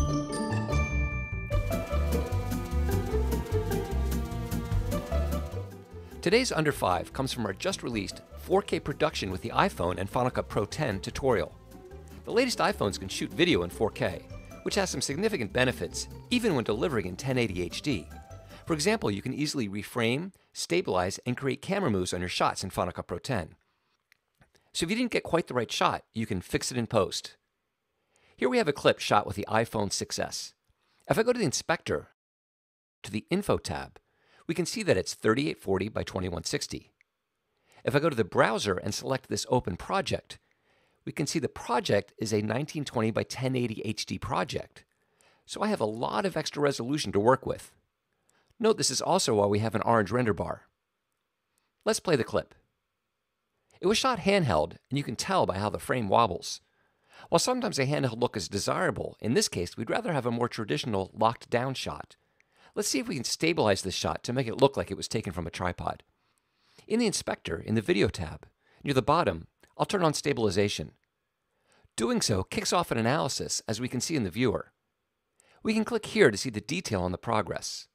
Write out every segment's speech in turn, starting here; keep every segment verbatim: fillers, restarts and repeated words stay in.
Today's Under five comes from our just-released four K production with the iPhone and Final Cut Pro ten tutorial. The latest iPhones can shoot video in four K, which has some significant benefits even when delivering in ten eighty H D. For example, you can easily reframe, stabilize, and create camera moves on your shots in Final Cut Pro ten. So if you didn't get quite the right shot, you can fix it in post. Here we have a clip shot with the iPhone six S. If I go to the inspector, to the Info tab, we can see that it's thirty-eight forty by twenty-one sixty. If I go to the browser and select this open project, we can see the project is a nineteen twenty by ten eighty H D project. So I have a lot of extra resolution to work with. Note this is also why we have an orange render bar. Let's play the clip. It was shot handheld, and you can tell by how the frame wobbles. While sometimes a handheld look is desirable, in this case we'd rather have a more traditional locked down shot. Let's see if we can stabilize this shot to make it look like it was taken from a tripod. In the inspector, in the Video tab, near the bottom, I'll turn on stabilization. Doing so kicks off an analysis, as we can see in the viewer. We can click here to see the detail on the progress.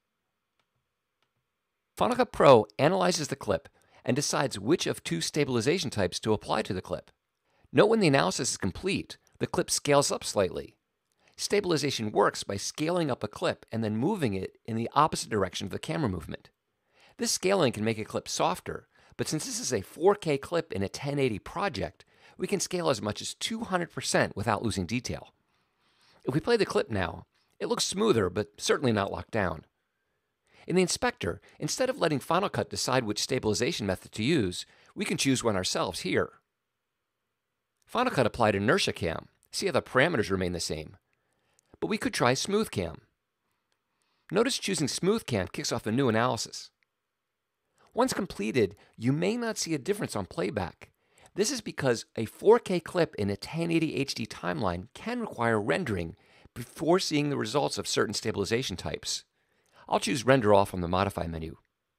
Final Cut Pro analyzes the clip and decides which of two stabilization types to apply to the clip. Note when the analysis is complete, the clip scales up slightly. Stabilization works by scaling up a clip and then moving it in the opposite direction of the camera movement. This scaling can make a clip softer, but since this is a four K clip in a ten eighty project, we can scale as much as two hundred percent without losing detail. If we play the clip now, it looks smoother, but certainly not locked down. In the inspector, instead of letting Final Cut decide which stabilization method to use, we can choose one ourselves here. Final Cut applied Inertia Cam. See how the parameters remain the same. But we could try Smooth Cam. Notice choosing Smooth Cam kicks off a new analysis. Once completed, you may not see a difference on playback. This is because a four K clip in a ten eighty H D timeline can require rendering before seeing the results of certain stabilization types. I'll choose Render All from the Modify menu.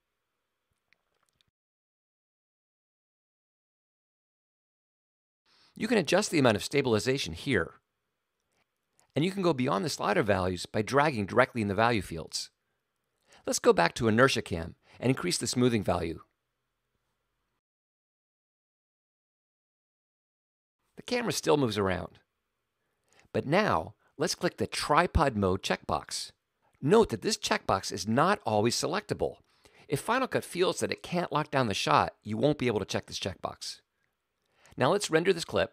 You can adjust the amount of stabilization here. And you can go beyond the slider values by dragging directly in the value fields. Let's go back to Inertia Cam and increase the smoothing value. The camera still moves around. But now, let's click the Tripod Mode checkbox. Note that this checkbox is not always selectable. If Final Cut feels that it can't lock down the shot, you won't be able to check this checkbox. Now let's render this clip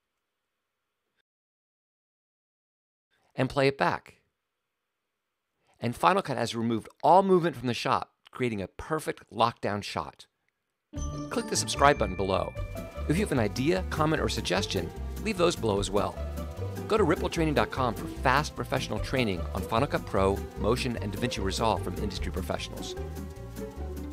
and play it back. And Final Cut has removed all movement from the shot, creating a perfect lockdown shot. Click the subscribe button below. If you have an idea, comment, or suggestion, leave those below as well. Go to ripple training dot com for fast professional training on Final Cut Pro, Motion, and DaVinci Resolve from industry professionals.